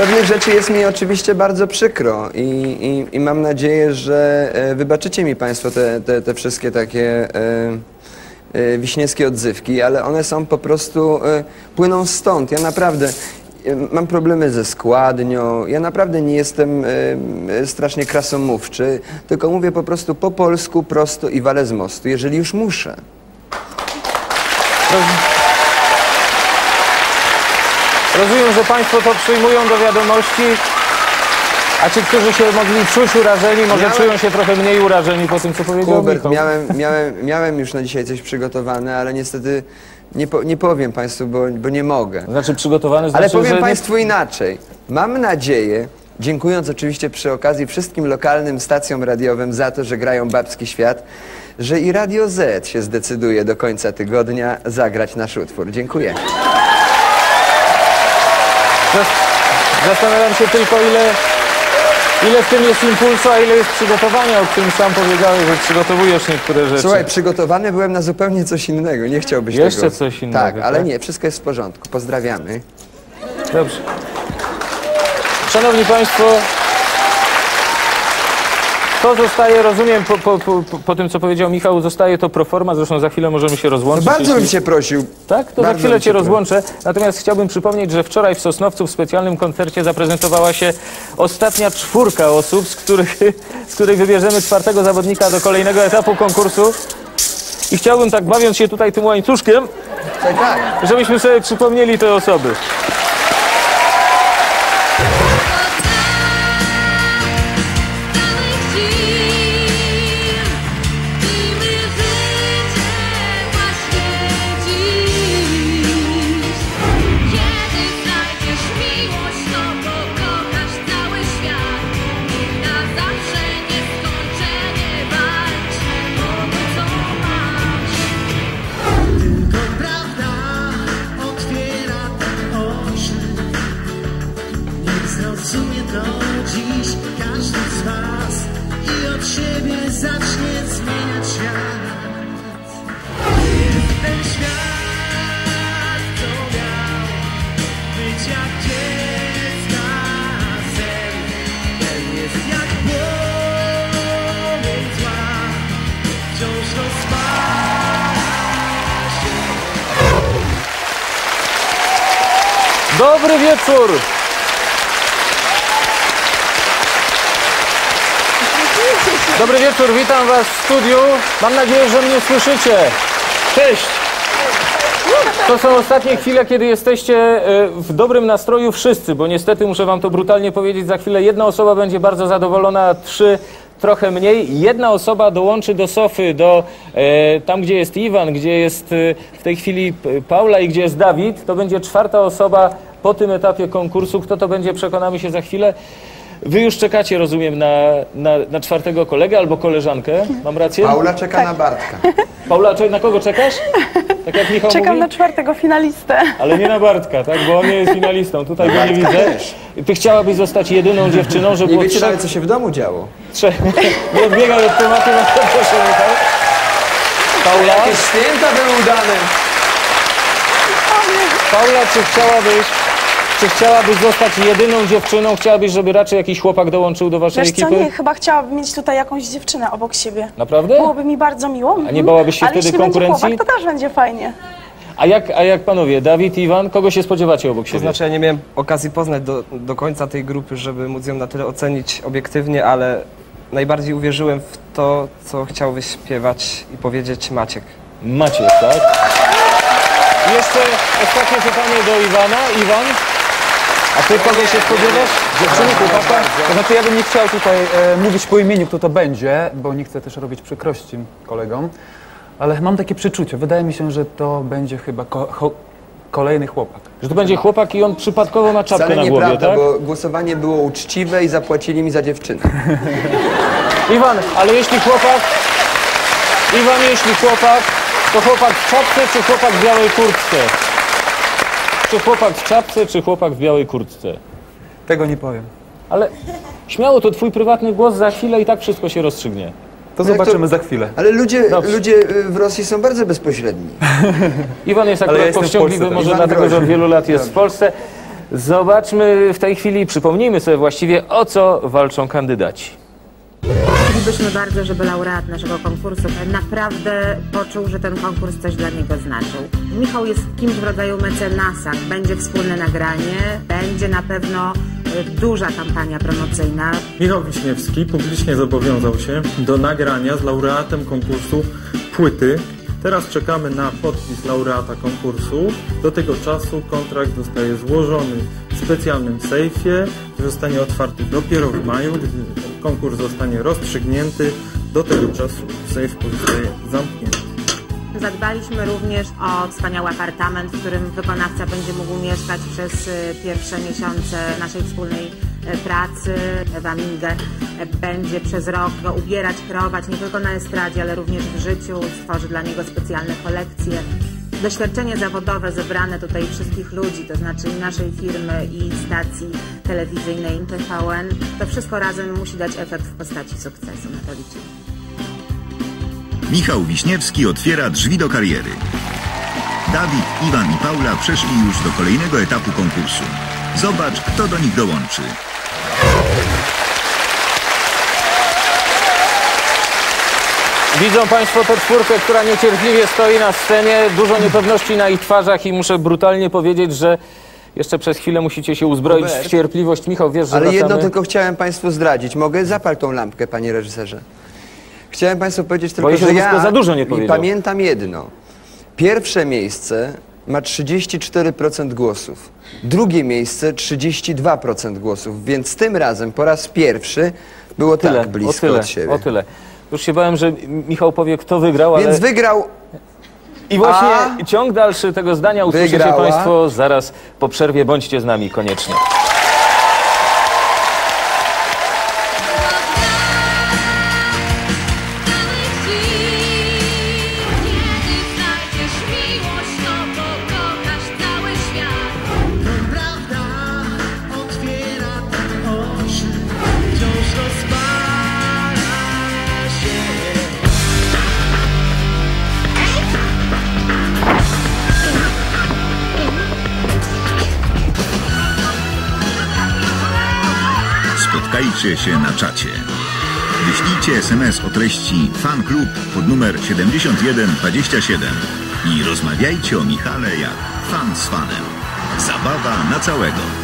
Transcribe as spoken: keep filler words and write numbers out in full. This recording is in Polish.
pewnych rzeczy jest mi oczywiście bardzo przykro i, i, i mam nadzieję, że e, wybaczycie mi Państwo te, te, te wszystkie takie e, e, wiśniewskie odzywki, ale one są po prostu, e, płyną stąd. Ja naprawdę e, mam problemy ze składnią, ja naprawdę nie jestem e, strasznie krasomówczy, tylko mówię po prostu po polsku, prosto i walę z mostu, jeżeli już muszę. Rozumiem, że Państwo to przyjmują do wiadomości, a ci, którzy się mogli czuć urażeni, może miałem... czują się trochę mniej urażeni po tym, co powiedział Hubert, Michał. Miałem, miałem, miałem już na dzisiaj coś przygotowane, ale niestety nie, po, nie powiem Państwu, bo, bo nie mogę. Znaczy przygotowany znaczy, ale powiem że Państwu nie... inaczej. Mam nadzieję, dziękując oczywiście przy okazji wszystkim lokalnym stacjom radiowym za to, że grają Babski Świat, że i Radio Z się zdecyduje do końca tygodnia zagrać nasz utwór. Dziękuję. Zastanawiam się tylko, ile, ile w tym jest impulsu, a ile jest przygotowania, o którym sam powiedziałeś, że przygotowujesz niektóre rzeczy. Słuchaj, przygotowany byłem na zupełnie coś innego, nie chciałbyś Jeszcze tego. coś innego. Tak, ale tak? nie, wszystko jest w porządku. Pozdrawiamy. Dobrze. Szanowni Państwo, to zostaje, rozumiem, po, po, po, po tym, co powiedział Michał, zostaje to proforma, zresztą za chwilę możemy się rozłączyć. No bardzo jeśli... bym Cię prosił. Tak? To bardzo za chwilę Cię pro... rozłączę. Natomiast chciałbym przypomnieć, że wczoraj w Sosnowcu w specjalnym koncercie zaprezentowała się ostatnia czwórka osób, z których, z której wybierzemy czwartego zawodnika do kolejnego etapu konkursu. I chciałbym, tak bawiąc się tutaj tym łańcuszkiem, tak, tak. żebyśmy sobie przypomnieli te osoby. Dobry wieczór! Dobry wieczór, witam Was w studiu. Mam nadzieję, że mnie słyszycie. Cześć! To są ostatnie chwile, kiedy jesteście w dobrym nastroju wszyscy, bo niestety muszę Wam to brutalnie powiedzieć, za chwilę jedna osoba będzie bardzo zadowolona, a trzy trochę mniej. Jedna osoba dołączy do sofy, do e, tam, gdzie jest Iwan, gdzie jest e, w tej chwili Paula i gdzie jest Dawid. To będzie czwarta osoba po tym etapie konkursu. Kto to będzie, przekonamy się za chwilę. Wy już czekacie, rozumiem, na, na, na czwartego kolegę albo koleżankę. Mam rację? Paula czeka tak. na Bartka. Paula, na kogo czekasz? Tak jak Michał Czekam mówi? na czwartego finalistę. Ale nie na Bartka, tak? Bo on nie jest finalistą. Tutaj go nie Bartka widzę. też. Ty chciałabyś zostać jedyną dziewczyną, żeby nie było wiecie trzech... nawet, co się w domu działo. Trzech... Nie odbiegaj od tematu, na to proszę, Michał. Paula? Jakieś święta były udane. Paula, czy chciałabyś... Czy chciałabyś zostać jedyną dziewczyną? Chciałabyś, żeby raczej jakiś chłopak dołączył do waszej Wiesz ekipy? co, nie, chyba chciałabym mieć tutaj jakąś dziewczynę obok siebie. Naprawdę? Byłoby mi bardzo miło. A nie bałabyś się ale wtedy jeśli konkurencji? będzie chłopak, to też będzie fajnie. A jak, a jak panowie, Dawid, Iwan, kogo się spodziewacie obok siebie? To znaczy, ja nie miałem okazji poznać do, do końca tej grupy, żeby móc ją na tyle ocenić obiektywnie, ale najbardziej uwierzyłem w to, co chciał wyśpiewać i powiedzieć Maciek. Maciek, tak? I jeszcze ostatnie pytanie do Iwana. Iwan? A ty kogo się spodziewasz? Dziewczyny, chłopaka? To znaczy, ja bym nie chciał tutaj e, mówić po imieniu, kto to będzie, bo nie chcę też robić przykrości kolegom, ale mam takie przeczucie. Wydaje mi się, że to będzie chyba ko ho kolejny chłopak. Że to będzie chłopak i on przypadkowo ma czapkę Wcale na głowie, nieprawda, tak? bo głosowanie było uczciwe i zapłacili mi za dziewczynę. Iwan, ale jeśli chłopak... Iwan, jeśli chłopak, to chłopak w czapce czy chłopak w białej kurtce? Czy chłopak w czapce, czy chłopak w białej kurtce? Tego nie powiem. Ale śmiało, to twój prywatny głos, za chwilę i tak wszystko się rozstrzygnie. To No zobaczymy to, za chwilę. Ale ludzie, Dobrze. ludzie w Rosji są bardzo bezpośredni. Iwan jest Ale akurat ja jestem w powściągliwy, Polsce, może Iwan dlatego, że od grozi. wielu lat jest w Polsce. Zobaczmy w tej chwili, przypomnijmy sobie właściwie, o co walczą kandydaci. Chcielibyśmy bardzo, żeby laureat naszego konkursu naprawdę poczuł, że ten konkurs coś dla niego znaczył. Michał jest kimś w rodzaju mecenasa. Będzie wspólne nagranie, będzie na pewno y, duża kampania promocyjna. Michał Wiśniewski publicznie zobowiązał się do nagrania z laureatem konkursu płyty. Teraz czekamy na podpis laureata konkursu. Do tego czasu kontrakt zostaje złożony w specjalnym sejfie, który zostanie otwarty dopiero w maju, gdy konkurs zostanie rozstrzygnięty. Do tego czasu sejf pozostaje zamknięty. Zadbaliśmy również o wspaniały apartament, w którym wykonawca będzie mógł mieszkać przez pierwsze miesiące naszej wspólnej pracy. Ewa Mingę będzie przez rok go ubierać, kreować nie tylko na estradzie, ale również w życiu. Stworzy dla niego specjalne kolekcje. Doświadczenie zawodowe zebrane tutaj wszystkich ludzi, to znaczy i naszej firmy, i stacji telewizyjnej T V N, to wszystko razem musi dać efekt w postaci sukcesu. Na to liczymy. Michał Wiśniewski otwiera drzwi do kariery. Dawid, Iwan i Paula przeszli już do kolejnego etapu konkursu. Zobacz, kto do nich dołączy. Widzą Państwo tę czwórkę, która niecierpliwie stoi na scenie, dużo niepewności na ich twarzach i muszę brutalnie powiedzieć, że jeszcze przez chwilę musicie się uzbroić Robert, w cierpliwość. Michał, wiesz, że Ale wracamy... jedno tylko chciałem Państwu zdradzić. Mogę? Zapal tą lampkę, panie reżyserze. Chciałem Państwu powiedzieć tylko, Boję się, że żebyś ja to za dużo nie powiedział. pamiętam jedno. Pierwsze miejsce ma trzydzieści cztery procent głosów. Drugie miejsce trzydzieści dwa procent głosów. Więc tym razem po raz pierwszy było Tyle, tak blisko o tyle, od siebie. o tyle. Już się bałem, że Michał powie, kto wygrał, ale... Więc wygrał... I właśnie A ciąg dalszy tego zdania usłyszycie wygrała. Państwo zaraz po przerwie. Bądźcie z nami koniecznie. Spotkajcie się na czacie. Wyślijcie es em es o treści Fan Klub pod numer siedemdziesiąt jeden dwadzieścia siedem i rozmawiajcie o Michale jak fan z fanem. Zabawa na całego.